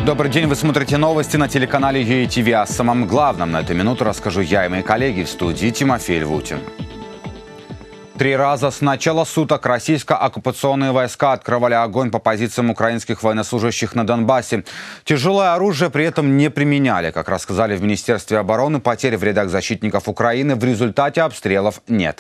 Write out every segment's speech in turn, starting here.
Добрый день, вы смотрите новости на телеканале ЮАТВ. О самом главном на эту минуту расскажу я и мои коллеги в студии Тимофей Львутин. 3 раза с начала суток российско-оккупационные войска открывали огонь по позициям украинских военнослужащих на Донбассе. Тяжелое оружие при этом не применяли. Как рассказали в Министерстве обороны, потерь в рядах защитников Украины в результате обстрелов нет.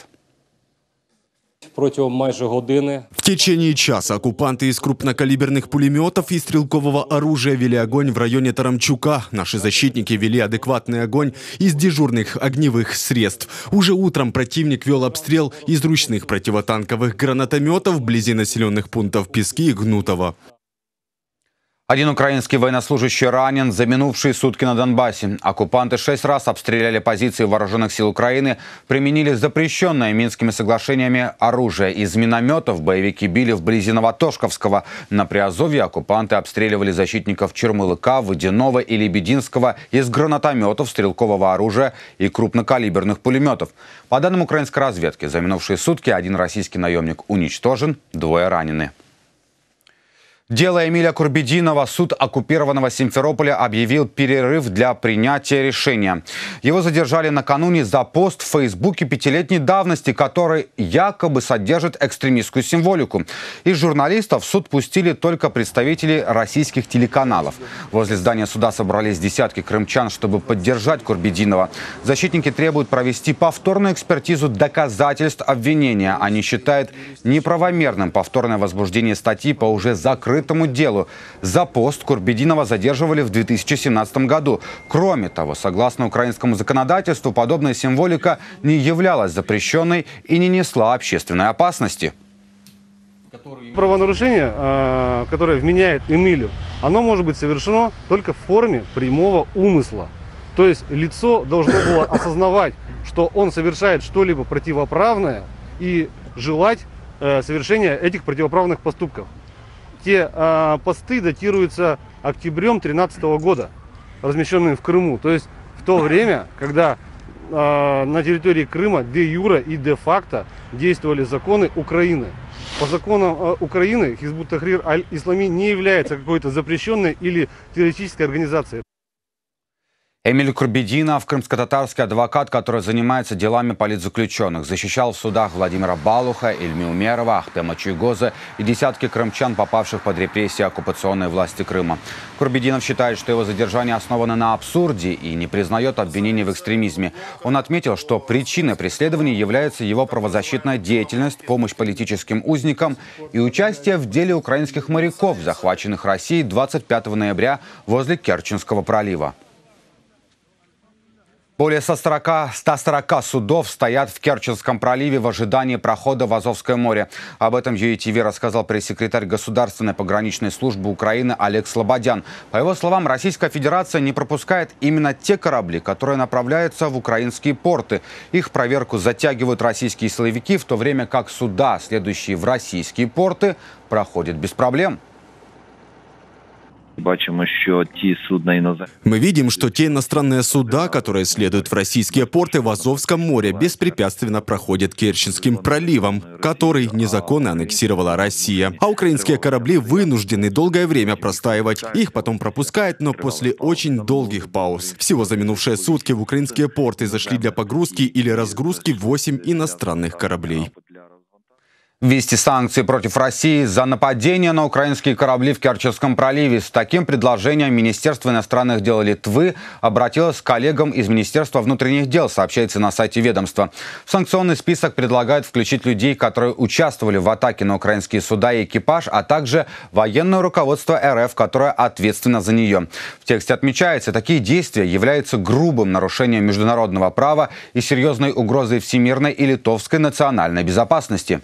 В течение часа оккупанты из крупнокалиберных пулеметов и стрелкового оружия вели огонь в районе Тарамчука. Наши защитники вели адекватный огонь из дежурных огневых средств. Уже утром противник вел обстрел из ручных противотанковых гранатометов вблизи населенных пунктов Пески и Гнутово. Один украинский военнослужащий ранен за минувшие сутки на Донбассе. Оккупанты 6 раз обстреляли позиции вооруженных сил Украины, применили запрещенное Минскими соглашениями оружие. Из минометов боевики били вблизи Новотошковского. На Приазовье оккупанты обстреливали защитников Чермылыка, Водяного и Лебединского из гранатометов, стрелкового оружия и крупнокалиберных пулеметов. По данным украинской разведки, за минувшие сутки 1 российский наемник уничтожен, 2 ранены. Дело Эмиля Курбединова суд оккупированного Симферополя объявил перерыв для принятия решения. Его задержали накануне за пост в Фейсбуке 5-летней давности, который якобы содержит экстремистскую символику. Из журналистов в суд пустили только представители российских телеканалов. Возле здания суда собрались десятки крымчан, чтобы поддержать Курбединова. Защитники требуют провести повторную экспертизу доказательств обвинения. Они считают неправомерным повторное возбуждение статьи по уже закрытому делу. За пост Курбединова задерживали в 2017 году. Кроме того, согласно украинскому законодательству, подобная символика не являлась запрещенной и не несла общественной опасности. Правонарушение, которое вменяет Эмилю, оно может быть совершено только в форме прямого умысла. То есть лицо должно было осознавать, что он совершает что-либо противоправное и желать совершения этих противоправных поступков. Те посты датируются октябрем 2013 года, размещенные в Крыму. То есть в то время, когда на территории Крыма де-юре и де-факто действовали законы Украины. По законам Украины Хизбут Тахрир Аль-Ислами не является какой-то запрещенной или террористической организацией. Эмиль Курбединов – крымско-татарский адвокат, который занимается делами политзаключенных. Защищал в судах Владимира Балуха, Ильми Умерова, Ахтема Чуйгоза и десятки крымчан, попавших под репрессии оккупационной власти Крыма. Курбединов считает, что его задержание основано на абсурде и не признает обвинений в экстремизме. Он отметил, что причиной преследования является его правозащитная деятельность, помощь политическим узникам и участие в деле украинских моряков, захваченных Россией 25 ноября возле Керченского пролива. Более 140 судов стоят в Керченском проливе в ожидании прохода в Азовское море. Об этом ЮАТВ рассказал пресс-секретарь Государственной пограничной службы Украины Олег Слободян. По его словам, Российская Федерация не пропускает именно те корабли, которые направляются в украинские порты. Их проверку затягивают российские силовики, в то время как суда, следующие в российские порты, проходят без проблем. Мы видим, что те иностранные суда, которые следуют в российские порты в Азовском море, беспрепятственно проходят Керченским проливом, который незаконно аннексировала Россия. А украинские корабли вынуждены долгое время простаивать. Их потом пропускают, но после очень долгих пауз. Всего за минувшие сутки в украинские порты зашли для погрузки или разгрузки 8 иностранных кораблей. Ввести санкции против России за нападение на украинские корабли в Керченском проливе. С таким предложением Министерство иностранных дел Литвы обратилось к коллегам из Министерства внутренних дел, сообщается на сайте ведомства. В санкционный список предлагают включить людей, которые участвовали в атаке на украинские суда и экипаж, а также военное руководство РФ, которое ответственно за нее. В тексте отмечается, такие действия являются грубым нарушением международного права и серьезной угрозой всемирной и литовской национальной безопасности.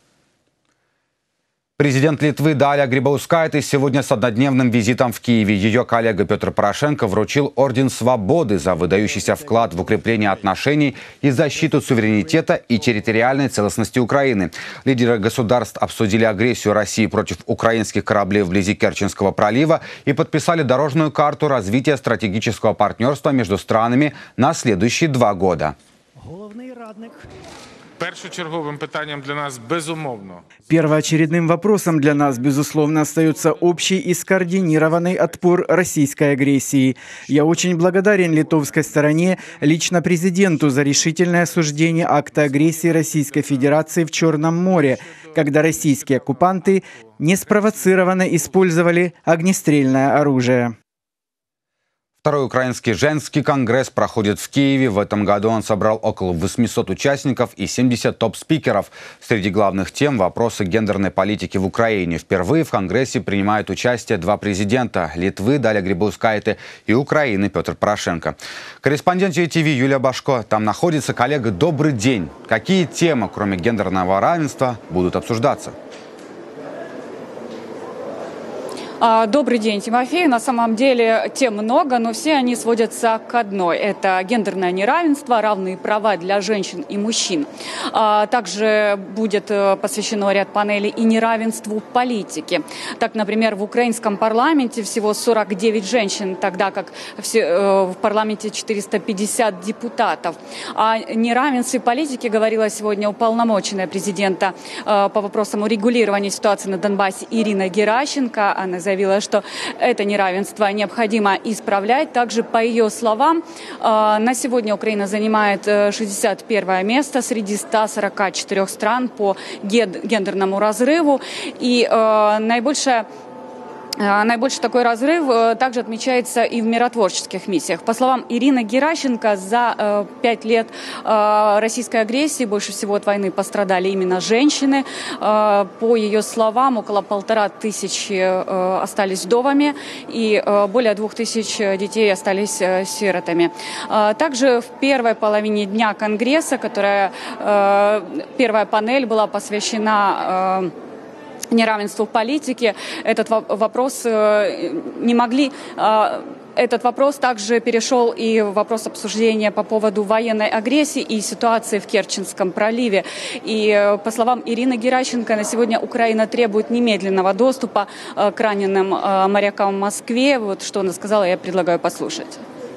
Президент Литвы Даля Грибаускайте сегодня с однодневным визитом в Киеве. Ее коллега Петр Порошенко вручил Орден Свободы за выдающийся вклад в укрепление отношений и защиту суверенитета и территориальной целостности Украины. Лидеры государств обсудили агрессию России против украинских кораблей вблизи Керченского пролива и подписали дорожную карту развития стратегического партнерства между странами на следующие 2 года. Першочерговим питанням для нас безумовно. Первоочередным вопросом для нас, безусловно, остается общий и скоординированный отпор российской агрессии. Я очень благодарен литовской стороне, лично президенту, за решительное осуждение акта агрессии Российской Федерации в Черном море, когда российские оккупанты неспровоцированно использовали огнестрельное оружие. Второй украинский женский конгресс проходит в Киеве. В этом году он собрал около 800 участников и 70 топ-спикеров. Среди главных тем – вопросы гендерной политики в Украине. Впервые в конгрессе принимают участие два президента – Литвы Даля Грибаускайте и Украины Петр Порошенко. Корреспондент ЮАТВ Юлия Башко. Там находится. Коллега, добрый день. Какие темы, кроме гендерного равенства, будут обсуждаться? Добрый день, Тимофей. На самом деле тем много, но все они сводятся к одной. Это гендерное неравенство, равные права для женщин и мужчин. Также будет посвящено ряд панелей и неравенству в политике. Так, например, в украинском парламенте всего 49 женщин, тогда как в парламенте 450 депутатов. О неравенстве в политике говорила сегодня уполномоченная президента по вопросам урегулирования ситуации на Донбассе Ирина Геращенко. Она заявила, что это неравенство необходимо исправлять. Также, по ее словам, на сегодня Украина занимает 61 место среди 144 стран по гендерному разрыву. И наибольший такой разрыв также отмечается и в миротворческих миссиях. По словам Ирины Геращенко, за 5 лет российской агрессии больше всего от войны пострадали именно женщины. По ее словам, около 1500 остались вдовами и более 2000 детей остались сиротами. Также в первой половине дня Конгресса, первая панель была посвящена неравенству в политике. Этот вопрос Этот вопрос также перешел и в вопрос обсуждения по поводу военной агрессии и ситуации в Керченском проливе. И по словам Ирины Геращенко, на сегодня Украина требует немедленного доступа к раненым морякам в Москве. Вот что она сказала, я предлагаю послушать.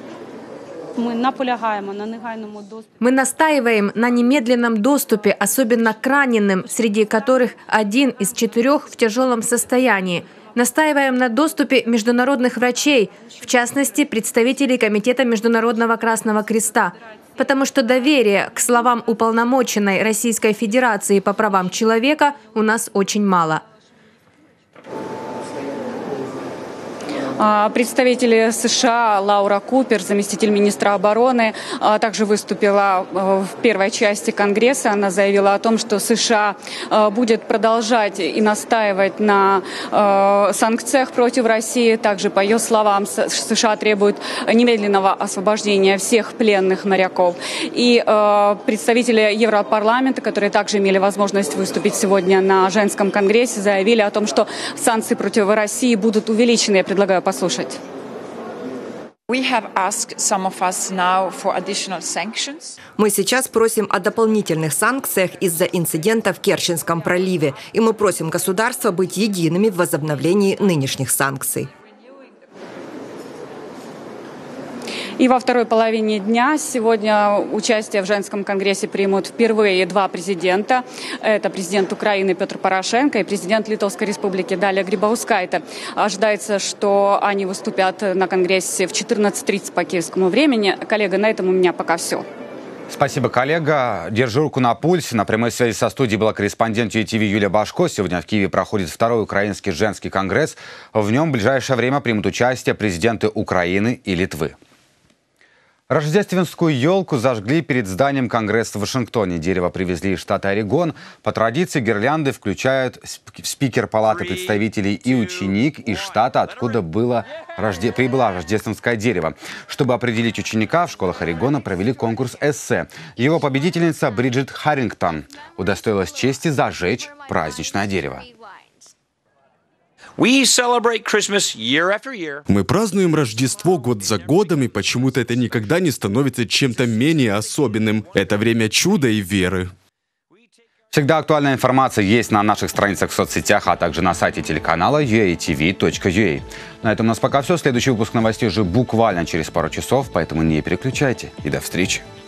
Мы настаиваем на немедленном доступе, особенно к раненым, среди которых 1 из 4 в тяжелом состоянии. Настаиваем на доступе международных врачей, в частности, представителей Комитета Международного Красного Креста. Потому что доверия к словам уполномоченной Российской Федерации по правам человека у нас очень мало. Представители США Лаура Купер, заместитель министра обороны, также выступила в первой части Конгресса. Она заявила о том, что США будет продолжать и настаивать на санкциях против России. Также, по ее словам, США требуют немедленного освобождения всех пленных моряков. И представители Европарламента, которые также имели возможность выступить сегодня на женском конгрессе, заявили о том, что санкции против России будут увеличены. Я предлагаю послушать. Мы сейчас просим о дополнительных санкциях из-за инцидента в Керченском проливе, и мы просим государства быть едиными в возобновлении нынешних санкций. И во второй половине дня сегодня участие в женском конгрессе примут впервые 2 президента. Это президент Украины Петр Порошенко и президент Литовской республики Даля Грибаускайте. Ожидается, что они выступят на конгрессе в 14:30 по киевскому времени. Коллега, на этом у меня пока все. Спасибо, коллега. Держу руку на пульсе. На прямой связи со студией была корреспондент ЮАТВ Юлия Башко. Сегодня в Киеве проходит второй украинский женский конгресс. В нем в ближайшее время примут участие президенты Украины и Литвы. Рождественскую елку зажгли перед зданием Конгресса в Вашингтоне. Дерево привезли из штата Орегон. По традиции гирлянды включают спикер Палаты представителей и ученик из штата, откуда прибыло рождественское дерево. Чтобы определить ученика, в школах Орегона провели конкурс эссе. Его победительница Бриджит Харрингтон удостоилась чести зажечь праздничное дерево. Мы празднуем Рождество год за годом, и почему-то это никогда не становится чем-то менее особенным. Это время чуда и веры. Всегда актуальная информация есть на наших страницах в соцсетях, а также на сайте телеканала uatv.ua. На этом у нас пока все. Следующий выпуск новостей уже буквально через пару часов, поэтому не переключайте. И до встречи.